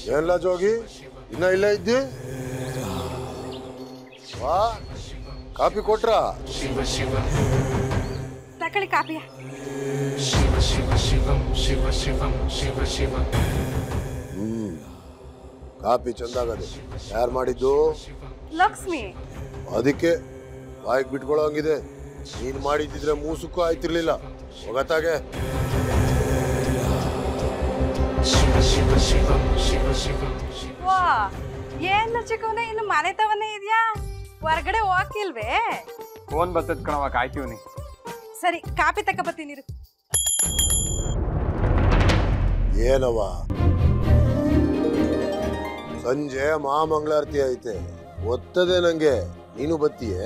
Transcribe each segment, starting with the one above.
ಏನ್ಲ ಜೋಗಿ ಇನ್ನ ಇಲ್ಲೇ ಇದ್ದಿ ವಾ ಕಾಫಿ ಕೊಟ್ರಾ ತಕೊಳ್ಳಿ ಕಾಫಿಯ ಕಾಫಿ ಚಂದಾಗದೆ ಯಾರು ಮಾಡಿದ್ದು ಲಕ್ಷ್ಮಿ ಅದಕ್ಕೆ ಬಾಯಿಗೆ ಬಿಟ್ಕೊಳ್ಳೋ ಹಂಗಿದೆ ನೀನ್ ಮಾಡಿದ್ದಿದ್ರೆ ಮೂಸುಕ್ಕೂ ಆಯ್ತಿರ್ಲಿಲ್ಲ ಹೋಗತ್ತಾಗೆ ವಾ ಏನ್ ಚಿಕ್ಕವನೇ ಇನ್ನು ಮನೆ ತವನೇ ಇದೆಯಾ ಹೊರಗಡೆ ಹೋಗಿಲ್ವೇ ಫೋನ್ ಬರ್ತದ ಕಣವ ಕಾಯ್ತೀವಿ ಸರಿ ಕಾಫಿ ತಕ ಬರ್ತೀನಿ ಏನವ ಸಂಜೆ ಮಹಾಮಂಗಳಾರತಿ ಐತೆ ಒತ್ತದೆ ನಂಗೆ ನೀನು ಬತ್ತೀಯೇ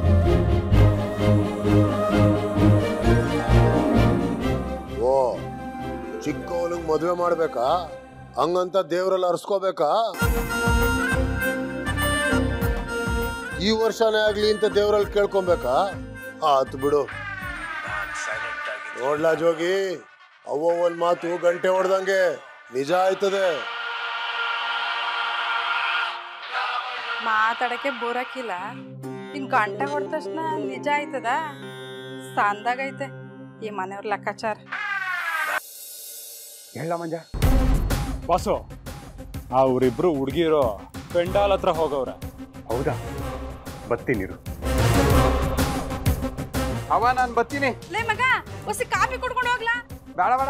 ಓ ಚಿಕ್ಕವನಿಗೆ ಮದುವೆ ಮಾಡ್ಬೇಕಾ ಹಂಗಂತ ದೇವ್ರಲ್ಲಿ ಅರ್ಸ್ಕೋಬೇಕಾ ಈ ವರ್ಷನೇ ಆಗ್ಲಿ ಅಂತ ದೇವ್ರಲ್ಲಿ ಕೇಳ್ಕೊಬೇಕಾ ಆತು ಬಿಡು ನೋಡ್ಲಾ ಜೋಗಿ ಅವ್ವ ಒಂದ್ ಮಾತು ಗಂಟೆ ಹೊಡ್ದಂಗೆ ನಿಜ ಆಯ್ತದೆ ಮಾತಾಡಕ್ಕೆ ಬೋರಾಕಿಲ್ಲ ಇನ್ ಗಂಟೆ ಹೊಡೆದ ತಕ್ಷಣ ನಿಜ ಆಯ್ತದ ಸಂದಾಗೈತೆ ಈ ಮನೆಯವ್ರ ಲೆಕ್ಕಾಚಾರ ಹೇಳ ಮಂಜ ಬಾಸು ಅವ್ರಿಬ್ರು ಹುಡುಗಿರು ಪೆಂಡಾಲ್ ಹತ್ರ ಹೋಗವ್ರ ಹೌದಾ ಬತ್ತೀನಿರು ಅವ ನಾನು ಬತ್ತೀನಿ ಲೇ ಮಗ ಹೊಸಿ ಕಾಫಿ ಕುಡ್ಕೊಂಡು ಹೋಗ್ಲಾ ಬೇಡ ಬೇಡ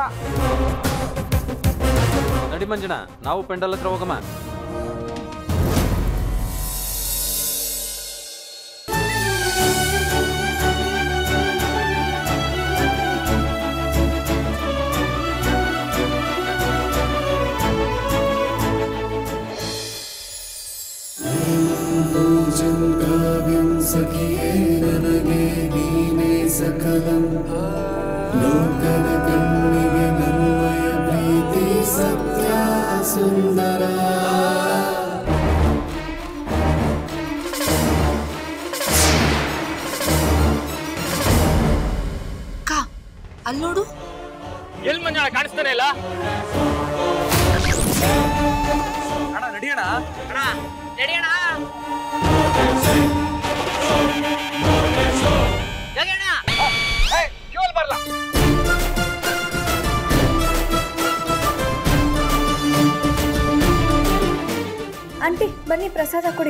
ನಡಿ ಮಂಜಣ್ಣ ನಾವು ಪೆಂಡಲ್ ಹತ್ರ ಹೋಗಮ್ಮ ಸಖಿಯೇ ನನಗೆ ನೀನೇ ಸಕಲಂ ಲೋಕದ ಕಣ್ಣಿಗೆ ನನ್ನಯ ಪ್ರೀತಿ ಸತ್ಯ ಸುಂದರ ಅಲ್ಲಿ ನೋಡು ಎಲ್ ಮಂಜಣ್ಣ ಕಾಣಿಸ್ತಾನೆ ಇಲ್ಲ ಅಣ್ಣ ನಡಿಯಣ ನಡಿಯೋಣ ಆಂಟಿ ಬನ್ನಿ ಪ್ರಸಾದ ಕೊಡಿ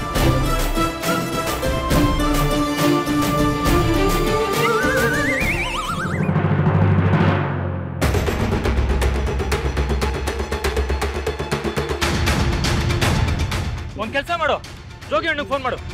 ಒಂದ್ ಕೆಲಸ ಮಾಡು ಜೋಗಿ ಅಣ್ಣಗೆ ಫೋನ್ ಮಾಡು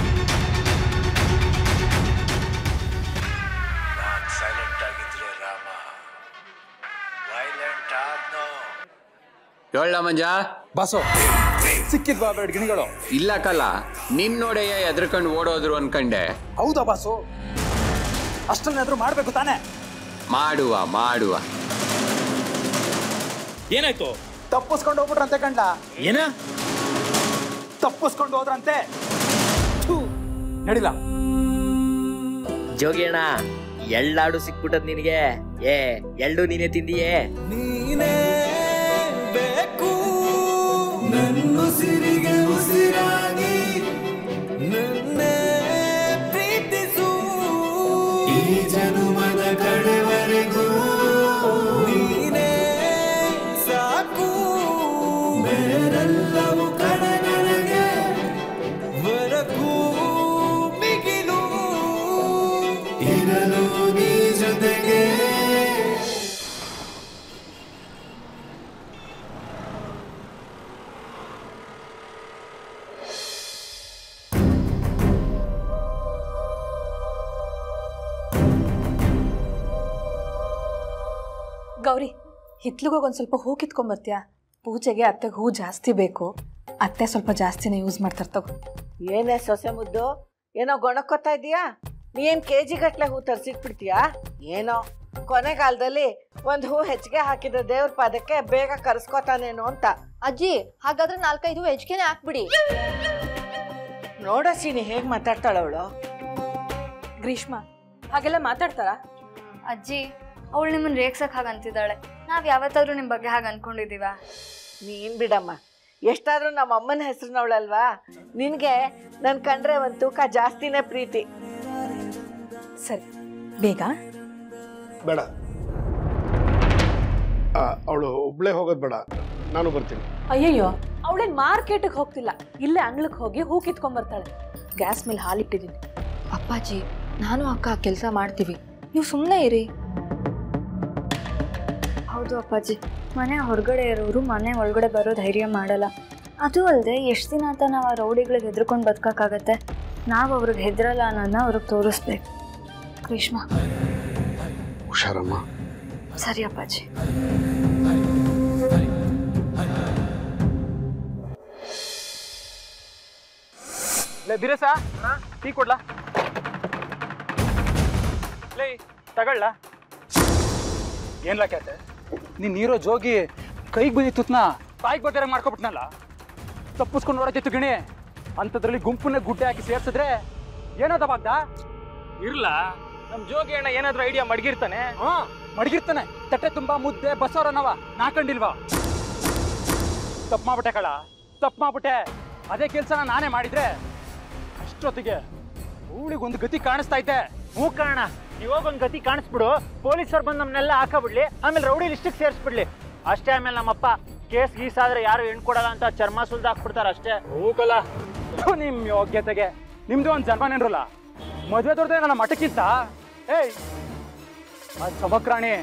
ಸೈಲೆಂಟ್ ಆಗಿದ್ರೆ ರಾಮ ವೈಲೆಂಟ್ ಆದ್ನೋ ಹೇಳ ಮಂಜ ಬಾಸು ಸಿಕ್ಕಿದ್ವಾ ಬೇಡ ಗಿಣಿಗಳು ಇಲ್ಲ ಕಲ್ಲ ನಿನ್ನೋಡೆಯ ಎದ್ರಕಂಡು ಓಡೋದ್ರು ಅನ್ಕಂಡೆ ಹೌದಾ ಬಾಸು ಅಷ್ಟನ್ನೆದ್ರು ಮಾಡ್ಬೇಕು ತಾನೆ ಮಾಡುವ ಮಾಡುವ ಏನಾಯ್ತು ತಪ್ಪಿಸ್ಕೊಂಡು ಹೋಗ್ಬಿಟ್ರಂತೆ ಕಂಡ ಏನ ತಪ್ಪಿಸ್ಕೊಂಡು ಹೋದ್ರಂತೆ ನಡಿಲ್ಲ ಜೋಗಿ ಅಣ್ಣ ಎಳ್ಳಾಡು ಸಿಕ್ಬಿಟ್ಟದ್ ನಿನಗೆ ಏ ಎಳ್ಳು ನೀನೇ ತಿಂದಿಯೇ ನೀನೇ ಬೇಕು ನನ್ನುಸಿರಿಗೆ ಉಸಿರಾಗಿ ನನ್ನೇ ಪ್ರೀತಿಸು ಈ ಜನುಮದ ಕಡೆವರೆಗೂ ನೀನೇ ಸಾಕು ಬೇರೆಲ್ಲವೂ ಕಡೆ ನನಗೆ ವರಗೂ ಮಿಗಿಲು ಇರಲು ನೀ ಜೊತೆಗೆ ಗೌರಿ ಹಿತ್ಲಿಗೋಗಿ ಒಂದು ಸ್ವಲ್ಪ ಹೂ ಕಿತ್ಕೊಂಬರ್ತೀಯಾ ಪೂಜೆಗೆ ಅತ್ತೆಗೆ ಹೂ ಜಾಸ್ತಿ ಬೇಕು ಅತ್ತೆ ಸ್ವಲ್ಪ ಜಾಸ್ತಿನೇ ಯೂಸ್ ಮಾಡ್ತಾರೆ ತಗೋ ಏನೇ ಸೊಸೆ ಮುದ್ದು ಏನೋ ಗೊಣಕ್ಕೋತಾ ಇದೀಯಾ ನೀನ್ ಕೆಜಿ ಗಟ್ಲೆ ಹೂ ತರ್ಸಿಟ್ಬಿಡ್ತೀಯಾ ಏನೋ ಕೊನೆಗಾಲದಲ್ಲಿ ಒಂದು ಹೂ ಹೆಚ್ಚಿಗೆ ಹಾಕಿದ್ರೆ ದೇವ್ರ ಪಾದಕ್ಕೆ ಬೇಗ ಕರ್ಸ್ಕೊತಾನೇನೋ ಅಂತ ಅಜ್ಜಿ ಹಾಗಾದ್ರೆ 4-5 ಹೆಚ್ಚಿಗೆನೆ ಹಾಕ್ಬಿಡಿ ನೋಡ ಸೀನಿ ಹೇಗ್ ಮಾತಾಡ್ತಾಳವಳು ಗ್ರೀಷ್ಮ ಹಾಗೆಲ್ಲ ಮಾತಾಡ್ತಾರ ಅಜ್ಜಿ ಅವಳು ನಿಮ್ಮನ್ನ ರೇಗ್ಸಕ್ ಹಾಗಂತಿದ್ದಾಳೆ ನಾವ್ ಯಾವತ್ತಾದ್ರೂ ನಿಮ್ ಬಗ್ಗೆ ಹಾಗೆ ಅನ್ಕೊಂಡಿದೀವ ನೀನ್ ಬಿಡಮ್ಮ, ಎಷ್ಟಾದ್ರೂ ನಮ್ಮ ಅಮ್ಮನ ಹೆಸರಿನವಳಲ್ವಾ, ನಿನ್ಗೆ ನನ್ ಕಂಡ್ರೆ ಒಂದು ತೂಕ ಜಾಸ್ತಿನೇ ಪ್ರೀತಿ. ಸರಿ, ಬೇಗ. ಬೇಡ, ಅವಳು ಒಬ್ಳೇ ಹೋಗೋದು ಬೇಡ, ನಾನು ಬರ್ತೀನಿ. ಅಯ್ಯಯ್ಯೋ, ಅವಳೇನ್ ಮಾರ್ಕೆಟ್ಗೆ ಹೋಗ್ತಿಲ್ಲ, ಇಲ್ಲೇ ಅಂಗ್ಳಕ್ಕೆ ಹೋಗಿ ಹೂ ಕಿತ್ಕೊಂಡ್ಬರ್ತಾಳೆ. ಗ್ಯಾಸ್ ಮೇಲೆ ಹಾಲಿಟ್ಟಿದ್ದೀನಿ. ಅಪ್ಪಾಜಿ, ನಾನು ಅಕ್ಕ ಕೆಲಸ ಮಾಡ್ತೀವಿ, ನೀವು ಸುಮ್ಮನೆ ಇರಿ. ಹೌದು ಅಪ್ಪಾಜಿ, ಮನೆ ಹೊರಗಡೆ ಇರೋರು ಮನೆ ಒಳಗಡೆ ಬರೋ ಧೈರ್ಯ ಮಾಡಲ್ಲ. ಅದು ಅಲ್ಲದೆ ಎಷ್ಟು ದಿನ ಅಂತ ನಾವು ಆ ರೌಡಿಗಳಿಗೆ ಹೆದರ್ಕೊಂಡು ಬದುಕೋಕ್ಕಾಗತ್ತೆ? ನಾವು ಅವ್ರಿಗೆ ಹೆದರಲ್ಲ ಅನ್ನೋದನ್ನ ಅವ್ರಿಗೆ ತೋರಿಸ್ಬೇಕು. ಗ್ರೀಷ್ಮ, ಹುಷಾರಮ್ಮ. ಸರಿ ಅಪ್ಪಾಜಿ. ಬಿರಸ ಟೀ ಕೊಡ್ಲಾ? ಲೇ ತಗೊಳ್ಳ. ಏನ್ಲಾ ಕ್ಯಾತೆ, ನೀನ್ ನೀರೋ ಜೋಗಿ ಕೈಗೆ ಬಂದಿತ್ತುತ್ನ ಬಾಯಿಗೆ ಬರ್ದಾರ ಮಾಡ್ಕೊಬಿಟ್ನಲ್ಲ. ತಪ್ಪಿಸ್ಕೊಂಡು ನೋಡೋದಿತ್ತು ಗಿಣಿ, ಅಂಥದ್ರಲ್ಲಿ ಗುಂಪನ್ನೇ ಗುಡ್ಡೆ ಹಾಕಿ ಸೇರ್ಸಿದ್ರೆ ಏನದ ಬಾಗ್ದ? ಇರ್ಲ ನಮ್ ಜೋಗಿ ಅಣ್ಣ ಏನಾದ್ರೂ ಐಡಿಯಾ ಮಡಗಿರ್ತಾನೆ. ಮಡಗಿರ್ತಾನೆ. ತಟ್ಟೆ ತುಂಬಾ ಮುದ್ದೆ ಬಸವರನವ ನಾಕಂಡಿಲ್ವಾ? ತಪ್ಪು ಮಾಡ್ಬಿಟ್ಟೆ ಕಳ, ತಪ್ಪು ಮಾಡ್ಬಿಟ್ಟೆ. ಅದೇ ಕೆಲ್ಸನ ನಾನೇ ಮಾಡಿದ್ರೆ ಅಷ್ಟೊತ್ತಿಗೆ ಊಳಿಗೊಂದು ಗತಿ ಕಾಣಿಸ್ತಾ ಐತೆ. ಹೂ ಕಾರಣ, ಇವಾಗ ಒಂದು ಗತಿ ಕಾಣಿಸ್ಬಿಡು, ಪೊಲೀಸರು ಬಂದು ನಮ್ಮನ್ನೆಲ್ಲ ಹಾಕಬಿಡ್ಲಿ, ಆಮೇಲೆ ರೌಡಿ ಲಿಸ್ಟಿಗೆ ಸೇರಿಸ್ಬಿಡ್ಲಿ ಅಷ್ಟೇ. ಆಮೇಲೆ ನಮ್ಮಪ್ಪ ಕೇಸ್ ಗೀಸ್ ಆದ್ರೆ ಯಾರು ಹೆಣ್ಣು ಕೊಡಲ್ಲ ಅಂತ ಚರ್ಮ ಸುಲ್ದು ಹಾಕ್ಬಿಡ್ತಾರೆ ಅಷ್ಟೇ. ಹೂಕಲ್ಲ, ನಿಮ್ ಯೋಗ್ಯತೆಗೆ ನಿಮ್ದು ಒಂದು ಜನ್ಮನೇನ್ರಲ್ಲ. ಮದುವೆ ದೊಡ್ಡದೆ ನನ್ನ ಮಠಕ್ಕಿಂತ ಏಯ್ ಆ ಸಬಕ್ರಾಣಿ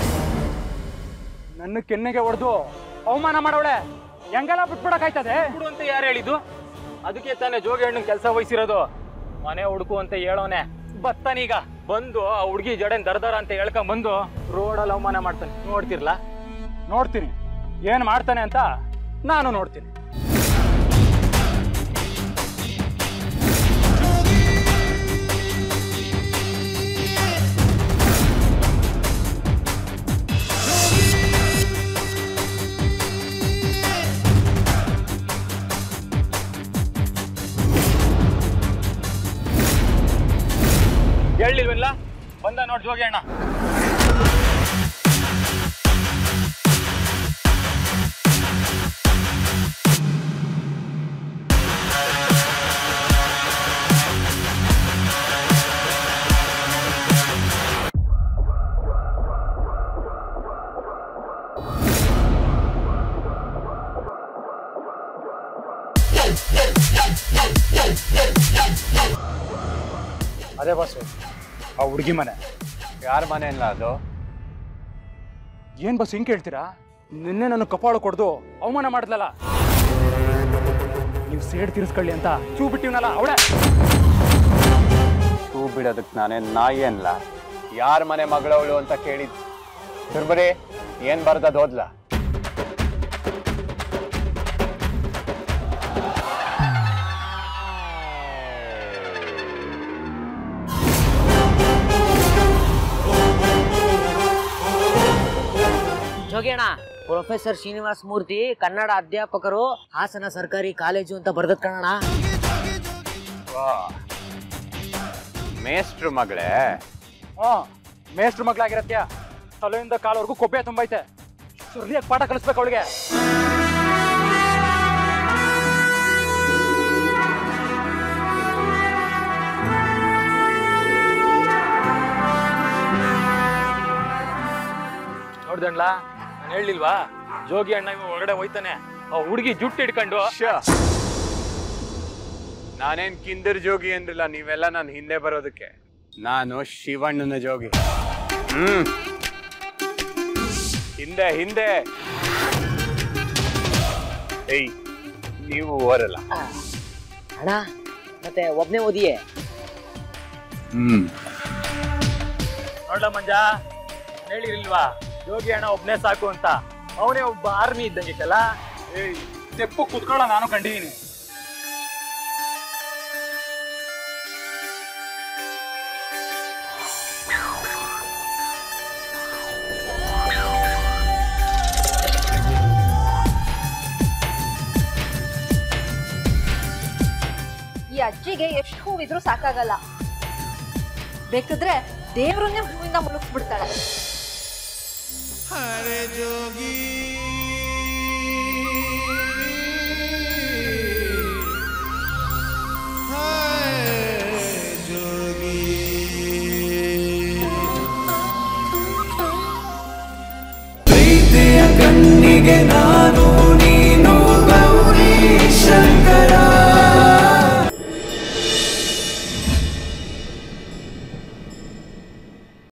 ನನ್ನ ಕೆನ್ನೆಗೆ ಹೊಡೆದು ಅವಮಾನ ಮಾಡವಳೆ. ಹೆಂಗೆಲ್ಲ ಬಿಟ್ಬಿಡಕ್ಕಾಯ್ತದೆ? ಬಿಡು ಅಂತ ಯಾರು ಹೇಳಿದ್ದು? ಅದಕ್ಕೆ ತಾನೇ ಜೋಗಿ ಹಣ್ಣು ಕೆಲಸ ವಹಿಸಿರೋದು. ಮನೆ ಹುಡುಕು ಅಂತ ಹೇಳೋನೆ ಬತ್ತಾನೀಗ. ಬಂದು ಆ ಹುಡುಗಿ ಜಡೆನ್ ದರ್ದರ ಅಂತ ಹೇಳ್ಕೊಂಡ್ ಬಂದು ರೋಡಲ್ಲಿ ಅವಮಾನ ಮಾಡ್ತಾನೆ. ನೋಡ್ತಿರ್ಲಾ? ನೋಡ್ತೀನಿ ಏನ್ ಮಾಡ್ತಾನೆ ಅಂತ ನಾನು ನೋಡ್ತೀನಿ. ಹೇಳಿಲ್ವಲ್ಲ, ಬಂದ ನೋಡ್ ಜೋಗಿ ಅಣ್ಣ. ಅದೇ ಬಾಸು, ಆ ಹುಡುಗಿ ಮನೆ. ಯಾರ ಮನೆ ಇಲ್ಲ ಅದು? ಏನ್ ಬಸ್ ಹಿಂಗ್ ಕೇಳ್ತೀರಾ? ನಿನ್ನೆ ನನ್ನ ಕಪಾಳು ಕೊಡ್ದು ಅವಮಾನ ಮಾಡಿದ್ಲಲ್ಲ, ನೀವು ಸೇಡ್ ತೀರಿಸ್ಕೊಳ್ಳಿ ಅಂತ ಚೂ ಬಿಟ್ಟಿವ್ನಲ್ಲ ಅವಳೆ. ಚೂ ಬಿಡೋದಕ್ಕೆ ನಾನೇ ನಾಯಿ ಅನ್ಲ? ಯಾರ ಮನೆ ಮಗಳವಳು ಅಂತ ಕೇಳಿದ್ ತಿರ್ಬರಿ ಏನ್ ಬರ್ದದ್ ಹೋದ್ಲ? ಜೋಗಿಯಣ್ಣ, ಪ್ರೊಫೆಸರ್ ಶ್ರೀನಿವಾಸ ಮೂರ್ತಿ ಕನ್ನಡ ಅಧ್ಯಾಪಕರು, ಹಾಸನ ಸರ್ಕಾರಿ ಕಾಲೇಜು ಅಂತ ಬರ್ದದ್ ಕಣಣ್ಣ. ಮೇಷ್ಟ್ರು ಮಗಳೇ? ಮೇಷ್ಟ್ರು ಮಗಳಾಗಿರತ್ಯ. ತಲೆಯಿಂದ ಕಾಲವರೆಗೂ ಕೊಬ್ಬೆ ತುಂಬೈತೆ. ಸುರ್ಲಿಯಾಗಿ ಪಾಠ ಕಲಿಸ್ಬೇಕು ಅವಳಿಗೆ. ನೋಡ್ದಣ್ಣ, ನಾನು ಹೇಳಿಲ್ವಾ ಜೋಗಿ ಅಣ್ಣ ಇವ ಒಳಗಡೆ ಹೋಯ್ತಾನೆ. ಆ ಹುಡುಗಿ ಜುಟ್ಟು ಹಿಡ್ಕೊಂಡು. ನಾನೇನ್ ಕಿಂದರ್ ಜೋಗಿ ಅಂದ್ರಲ್ಲ ನೀವೆಲ್ಲ ನಾನು ಹಿಂದೆ ಬರೋದಕ್ಕೆ. ನಾನು ಶಿವಣ್ಣನ ಜೋಗಿ. ಹಿಂದೆ ಹಿಂದೆ. ಏಯ್, ನೀವು ಓರಲ್ಲ ಅಣ್ಣ, ಮತ್ತೆ ಒಬ್ನೇ ಓದಿಯೇ? ನೋಡ್ಲ ಮಂಜ, ಹೇಳಿರ್ಲಿಲ್ವಾ ಜೋಗಿ ಅಣ್ಣ ಒಬ್ನೇ ಸಾಕು ಅಂತ? ಅವನೇ ಒಬ್ಬ ಆರ್ಮಿ ಇದ್ದಂಗಿತ್ತಲ್ಲ. ಏಯ್, ತೆಪ್ಪು ಕುತ್ಕೊಳ್ಳ, ನಾನು ಕಂಡಿದ್ದೀನಿ. ಈ ಅಜ್ಜಿಗೆ ಎಷ್ಟು ಹೂವಿದ್ರೂ ಸಾಕಾಗಲ್ಲ. ಬೇಕಿದ್ರೆ ದೇವ್ರನ್ನೇ ಹೂವಿಂದ ಮುಳುಗಿಸ್ಬಿಡ್ತಾಳೆ. ಹರೆ ಜೋಗಿ ಪ್ರೀತಿಯ ಕಣ್ಣಿಗೆ ನಾನು